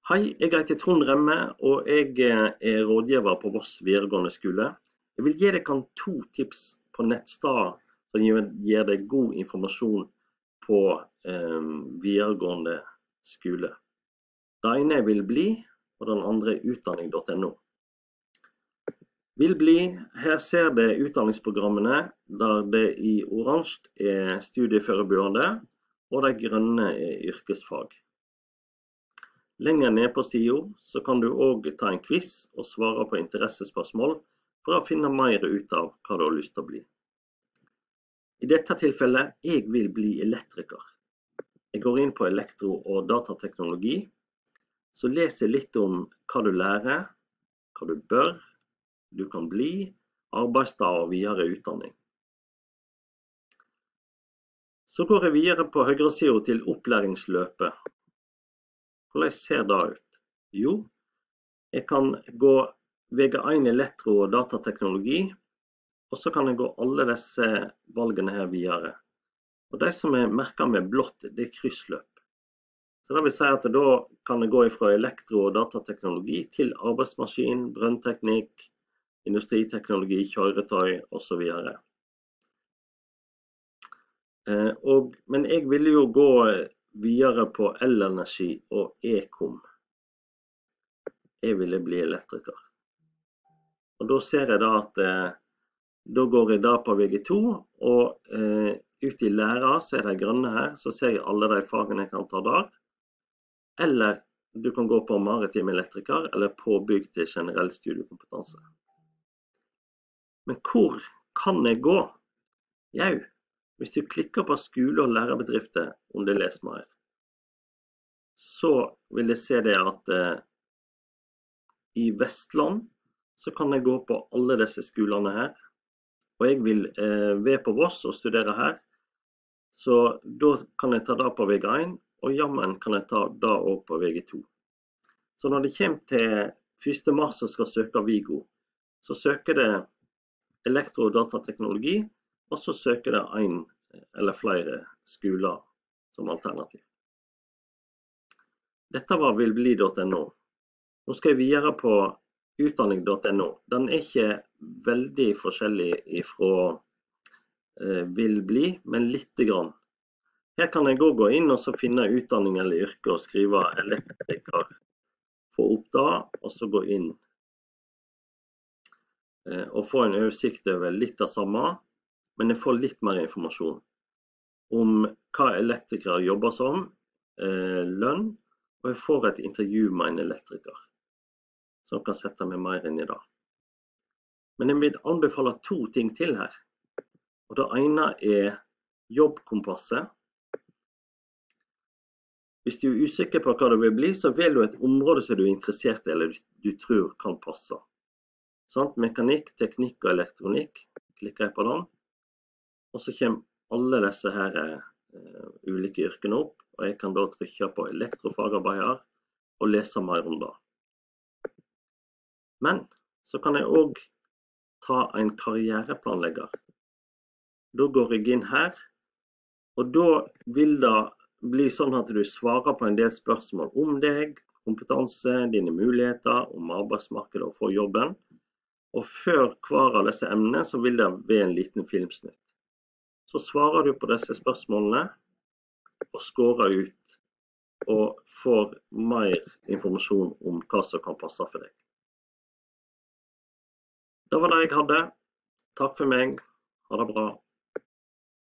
Hei, jeg heter Trond Remme, og jeg er rådgiver på Voss videregående skole. Jeg vil gi deg 2 tips på nettsteder som gir deg god informasjon på videregående skole. Det ene er Vilbli, og den andre er utdanning.no. Vilbli, her ser det utdanningsprogrammene, der det i oransje er studieforberedende, og de grønne er yrkesfag. Lenger ned på siden så kan du også ta en quiz og svare på interessespørsmål for å finne mer ut av hva du har lyst til å bli. I dette tilfellet, jeg vil bli elektriker. Jeg går inn på elektro- og datateknologi, så leser jeg litt om hva du lærer, hva du bør, du kan bli, arbeidsdag og videre utdanning. Så går jeg videre på høyre siden til opplæringsløpet. Hvordan ser det ut? Jo, jeg kan gå VG1 elektro- og datateknologi, og så kan jeg gå alle disse valgene her videre. Og de som er merket med blått, det er kryssløp. Så det vil si at da kan jeg gå fra elektro- og datateknologi til arbeidsmaskin, brønnteknikk, industriteknologi, kjøretøy og så videre. Men jeg ville jo gå videre på elenergi og e-kom. Jeg ville bli elektriker. Og da ser jeg da at da går jeg da på VG2, og ut i lærer så er de grønne her, så ser jeg alle de fagene jeg kan ta der. Eller du kan gå på maritim elektriker, eller påbygg til generell studiekompetanse. Men hvor kan jeg gå? Jau, hvis du klikker på skole- og lærerbedrifter under Les mer, så vil jeg se det at i Vestland så kan jeg gå på alle disse skolene her. Og jeg vil være på Voss og studere her, så da kan jeg ta det på VG1, og jammen kan jeg ta det også på VG2. Så når det kommer til 1. mars og skal søke Vigo, så søker det elektro- og datateknologi, og så søker det en eller flere skoler som alternativ. Dette var vilbli.no. Nå skal jeg videre på utdanning.no. Den er ikke veldig forskjellig fra Vilbli, men lite grann. Her kan jeg også gå inn og så finne utdanning eller yrke og skrive elektriker. Få opp da, og så gå inn og få en oversikt over litt av samme, men jeg får litt mer informasjon om hva elektrikere jobber som, lønn, og jeg får et intervju med en elektriker, som kan sette meg mer inn i det. Men jeg vil anbefale 2 ting til her. Og det ene er jobbkompasset. Hvis du er usikker på hva det vil bli, så velg du et område som du er interessert i, eller du tror kan passe. Mekanikk, teknikk og elektronikk, klikker jeg på den. Og så kommer alle disse her ulike yrkene opp, og jeg kan da trykke på elektrofagarbeider og lese mer om det. Men så kan jeg også ta en karriereplanlegger. Da går jeg inn her, og da vil det bli sånn at du svarer på en del spørsmål om deg, kompetanse, dine muligheter, om arbeidsmarkedet og få jobben. Og før hver av disse emnene så vil det være en liten filmsnutt. Så svarer du på disse spørsmålene og skårer ut og får mer informasjon om hva som kan passe for deg. Det var det jeg hadde. Takk for meg. Ha det bra.